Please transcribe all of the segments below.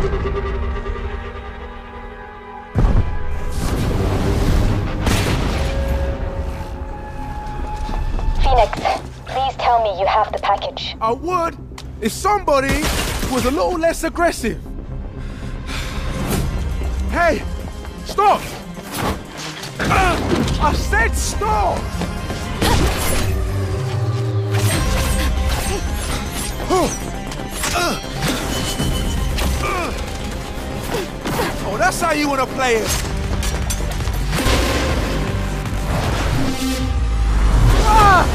Phoenix, please tell me you have the package. I would if somebody was a little less aggressive. Hey, stop! I said stop! Oh, that's how you want to play it. Ah!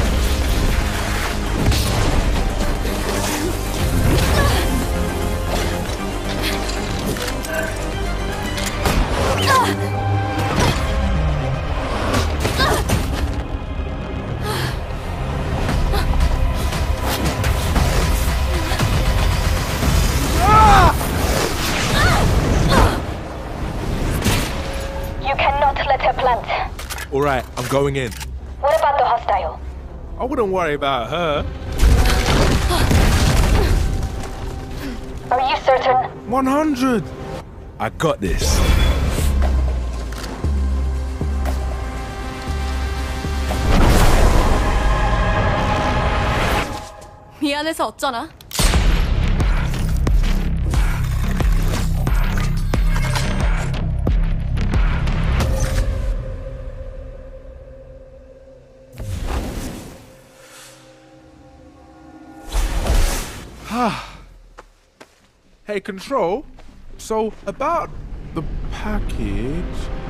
All right, I'm going in. What about the hostile? I wouldn't worry about her. Are you certain? 100. I got this. 미안해서 어쩌나? Hey, Control. So, about the package...